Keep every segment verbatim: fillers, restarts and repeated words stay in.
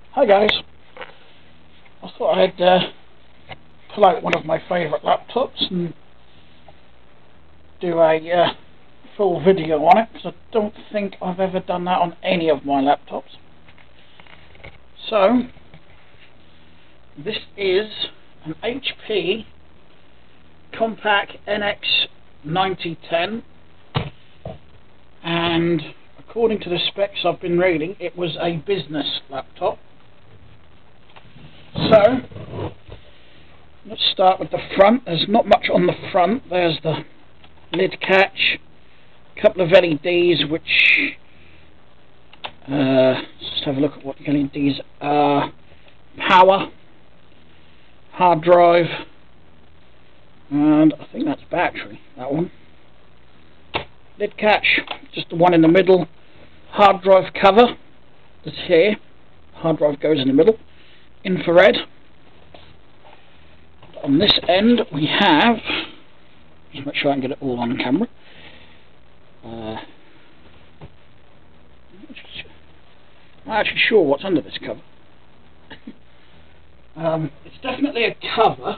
Hi guys, I thought I'd uh, pull out one of my favourite laptops and do a uh, full video on it, because I don't think I've ever done that on any of my laptops. So, this is an H P Compaq N X ninety ten, and according to the specs I've been reading, it was a business laptop. So, let's start with the front. There's not much on the front. There's the lid catch, a couple of L E Ds, which, uh, let's just have a look at what the L E Ds are. Power, hard drive, and I think that's battery, that one. Lid catch, just the one in the middle. Hard drive cover, that's here. Hard drive goes in the middle. Infrared. On this end we have, just make sure I can get it all on camera. Uh, I'm not actually sure what's under this cover. um, it's definitely a cover.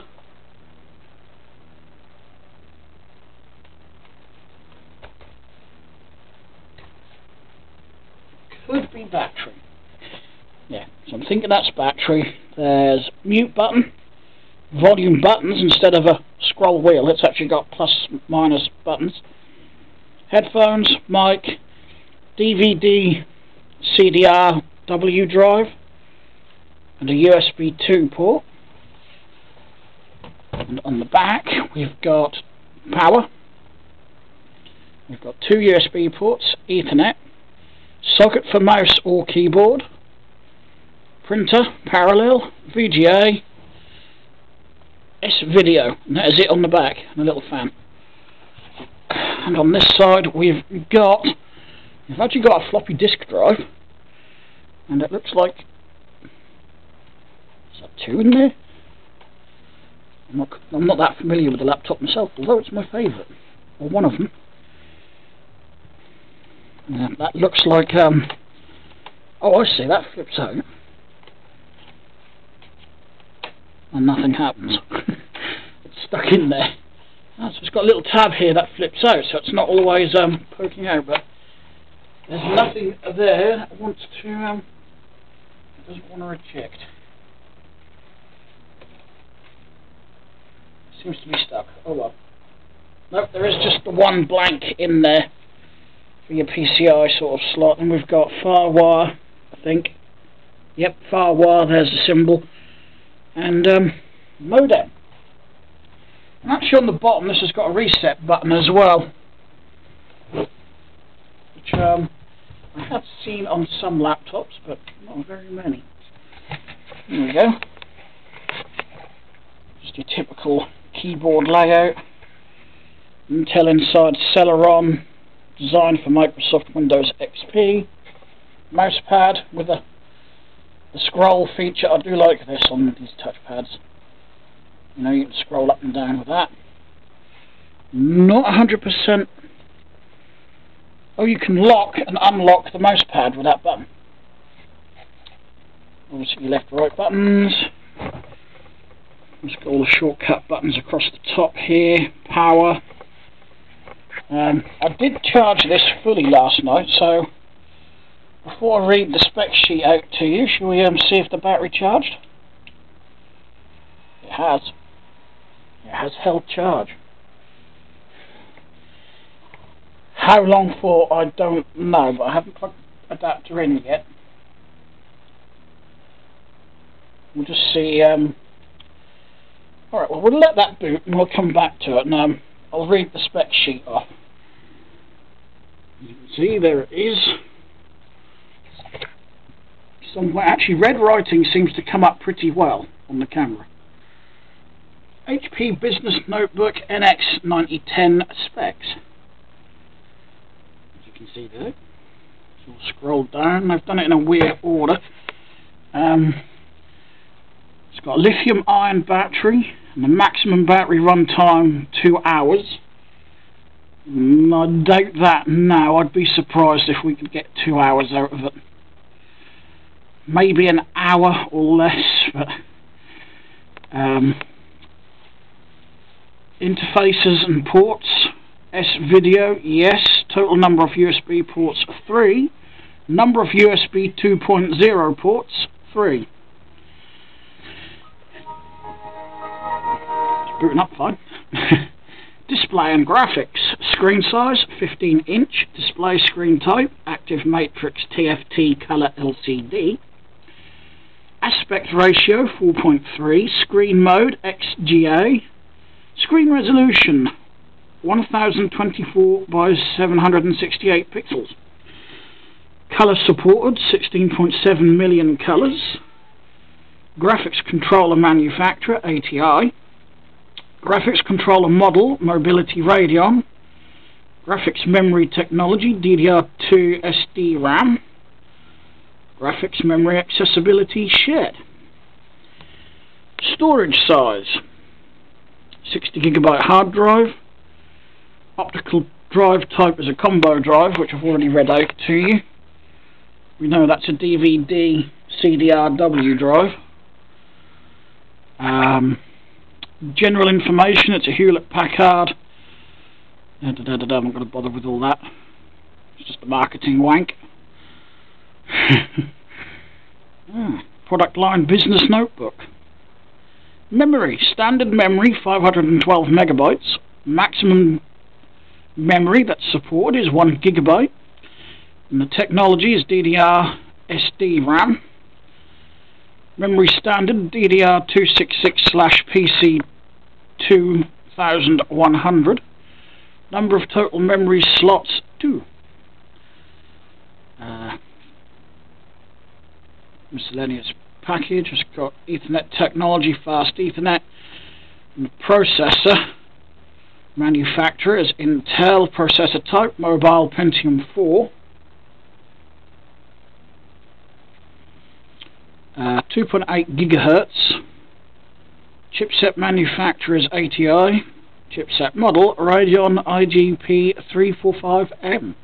Could be battery. Yeah, so I'm thinking that's battery. There's mute button, volume buttons instead of a scroll wheel. It's actually got plus minus buttons. Headphones, mic, D V D, C D R, W drive, and a U S B two port. And on the back we've got power. We've got two U S B ports, Ethernet, socket for mouse or keyboard, printer, parallel, V G A, S-Video, and that is it on the back, and a little fan. And on this side we've got, we've actually got a floppy disk drive, and it looks like, is that two in there? I'm not, I'm not that familiar with the laptop myself, although it's my favourite, or one of them. Yeah, that looks like, um, oh I see, that flips out. And nothing happens. It's stuck in there. Oh, so it's got a little tab here that flips out, so it's not always um, poking out, but there's nothing there that wants to, um, doesn't want to reject. Seems to be stuck. Oh well. Nope, there is just the one blank in there for your P C I sort of slot, and we've got FireWire, I think. Yep, FireWire, there's the symbol. And um, modem. And actually on the bottom this has got a reset button as well, which um, I have seen on some laptops, but not very many. There we go. Just your typical keyboard layout. Intel Inside Celeron, designed for Microsoft Windows X P. Mousepad with a The scroll feature. I do like this on these touchpads. You know, you can scroll up and down with that. Not one hundred percent. Oh, you can lock and unlock the mousepad with that button. Obviously, your left, right buttons. Let's got all the shortcut buttons across the top here. Power. Um, I did charge this fully last night, so before I read the spec sheet out to you, shall we um, see if the battery charged? It has. It has held charge. How long for, I don't know, but I haven't plugged the adapter in yet. We'll just see. Um, Alright, well we'll let that boot and we'll come back to it, and um, I'll read the spec sheet off. You can see there it is. Somewhere, actually red writing seems to come up pretty well on the camera. H P Business Notebook N X ninety ten specs. As you can see there. So we'll scroll down. I've done it in a weird order. Um, it's got a lithium ion battery and the maximum battery run time two hours. I doubt that now. I'd be surprised if we could get two hours out of it. maybe an hour or less. But um, interfaces and ports, S-video, yes. Total number of U S B ports, three. Number of U S B two point oh ports, three. It's booting up fine. Display and graphics. Screen size, fifteen inch. Display screen type, active matrix T F T color L C D. Aspect ratio, four point three. Screen mode, X G A. Screen resolution, one thousand twenty-four by seven hundred sixty-eight pixels. Color supported, sixteen point seven million colors. Graphics controller manufacturer, A T I. Graphics controller model, Mobility Radeon. Graphics memory technology, D D R two S D RAM. Graphics memory accessibility, shared. Storage size, sixty gigabyte hard drive. Optical drive type is a combo drive, which I've already read out to you. We know that's a D V D C D R W drive. Um, general information, it's a Hewlett Packard. Da, da, da, da, da, I'm not going to bother with all that. It's just a marketing wank. ah, product line business notebook. Memory, standard memory five hundred twelve megabytes. Maximum memory that's supported is one gigabyte. And the technology is D D R S D RAM. Memory standard D D R two sixty-six slash P C two thousand one hundred. Number of total memory slots, two. Uh, miscellaneous package. It's got Ethernet technology, fast Ethernet. And the processor manufacturer is Intel. Processor type, mobile Pentium four. Uh, two point eight gigahertz. Chipset manufacturer is A T I. Chipset model Radeon I G P three forty-five M.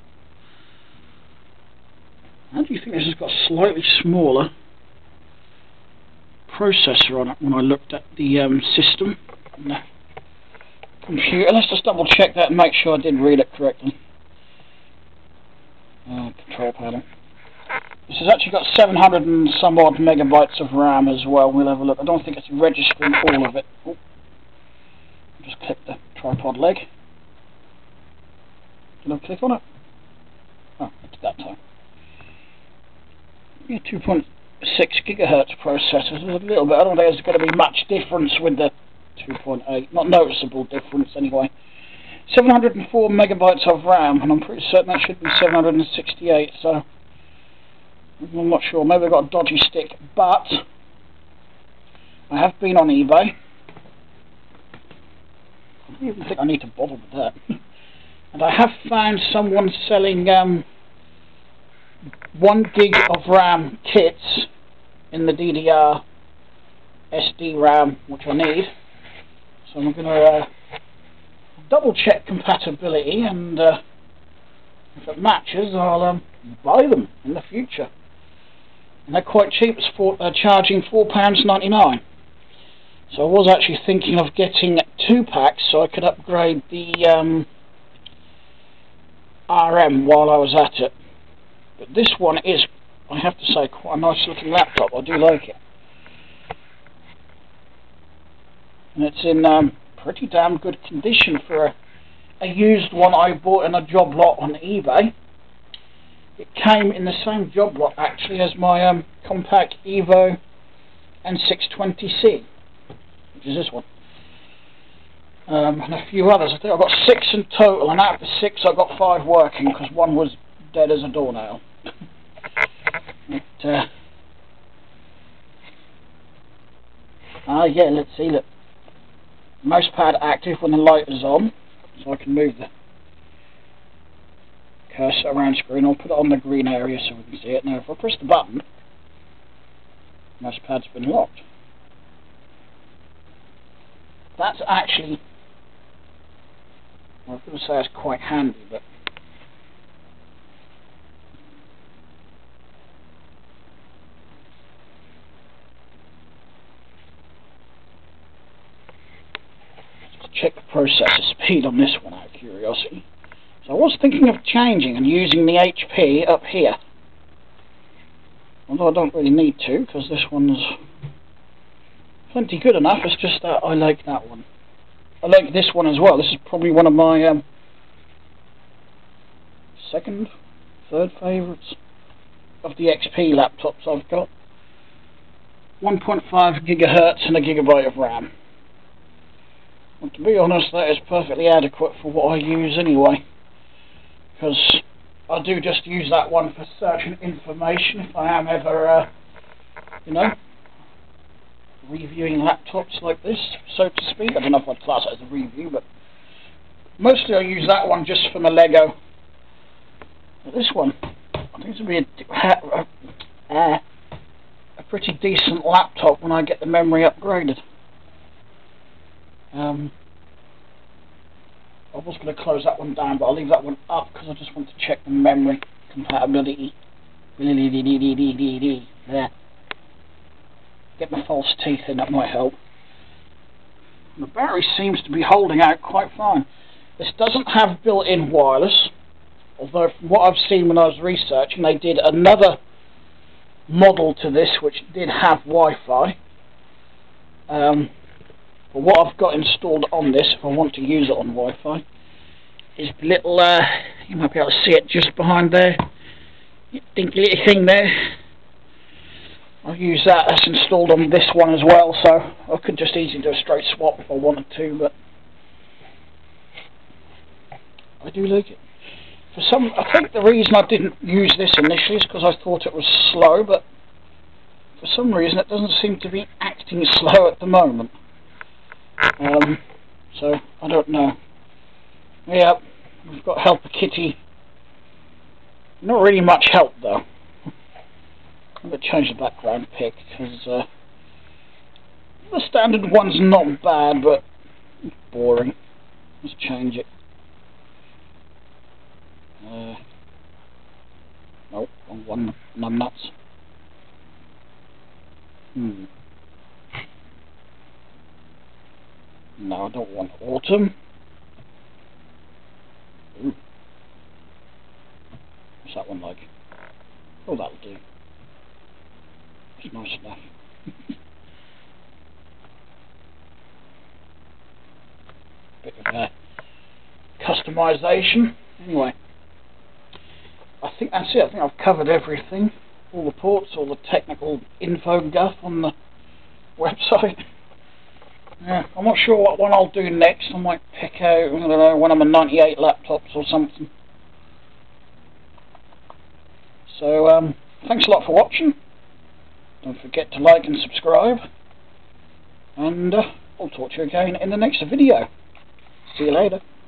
How do you think this has got a slightly smaller processor on it when I looked at the um, system on the computer? Let's just double check that and make sure I did read it correctly. Uh, control panel. This has actually got seven hundred and some odd megabytes of RAM as well. We'll have a look. I don't think it's registering all of it. Oh. Just click the tripod leg. Did I click on it? Oh, it's that time. Yeah, two point six gigahertz processor. A little bit. I don't think there's going to be much difference with the two point eight. Not noticeable difference anyway. seven hundred and four megabytes of RAM, and I'm pretty certain that should be seven hundred and sixty-eight. So I'm not sure. Maybe I've got a dodgy stick, but I have been on eBay. I don't even think I need to bother with that. And I have found someone selling um, one gig of RAM kits in the D D R S D RAM, which I need. So I'm going to uh, double check compatibility, and uh, if it matches, I'll um, buy them in the future. And they're quite cheap. It's for, uh, charging four pounds ninety-nine. So I was actually thinking of getting two packs so I could upgrade the um, R M while I was at it. But this one is, I have to say, quite a nice looking laptop. I do like it. And it's in um, pretty damn good condition for a, a used one I bought in a job lot on eBay. It came in the same job lot actually as my um, Compaq Evo N six twenty C, which is this one, um, and a few others. I think I've got six in total, and out of the six I've got five working because one was dead as a doornail. it, uh, ah yeah, let's see, look. Mouse pad active when the light is on, so I can move the cursor around screen. I'll put it on the green area so we can see it. Now if I press the button, mouse pad's been locked. That's actually, well, I was going to say it's quite handy, but check the processor speed on this one out of curiosity. So I was thinking of changing and using the H P up here. Although I don't really need to, because this one's plenty good enough. It's just that I like that one. I like this one as well. This is probably one of my um, second, third favourites of the X P laptops I've got. one point five gigahertz and a gigabyte of RAM. And to be honest, that is perfectly adequate for what I use anyway. Because I do just use that one for searching information if I am ever, uh, you know, reviewing laptops like this, so to speak. I don't know if I'd class it as a review, but mostly I use that one just for my Lego. But this one, I think it's going to be a, a, a pretty decent laptop when I get the memory upgraded. Um, I was going to close that one down, but I'll leave that one up because I just want to check the memory compatibility. There. Get my false teeth in, that might help. The battery seems to be holding out quite fine. This doesn't have built-in wireless, although from what I've seen when I was researching, they did another model to this which did have Wi-Fi. Um, but what I've got installed on this, if I want to use it on Wi-Fi, is the little, uh, you might be able to see it just behind there, dinky little thing there. I'll use that. That's installed on this one as well, so I could just easily do a straight swap if I wanted to, but I do like it. For some, I think the reason I didn't use this initially is because I thought it was slow, but for some reason it doesn't seem to be acting slow at the moment. Um, so I don't know. Yeah, we've got Helper Kitty. Not really much help though. I'm going to change the background pic because uh, the standard one's not bad, but it's boring. Let's change it. Uh, nope, wrong one. Numbnuts. Hmm. No, I don't want autumn. Ooh. What's that one like? Oh, that'll do. It's nice enough. Bit of uh, customization. Anyway, I think that's it. I think I've covered everything. All the ports, all the technical info guff on the website. Yeah, I'm not sure what one I'll do next. I might pick out, I don't know, one of my ninety-eight laptops or something. So, um, thanks a lot for watching. Don't forget to like and subscribe. And uh, I'll talk to you again in the next video. See you later.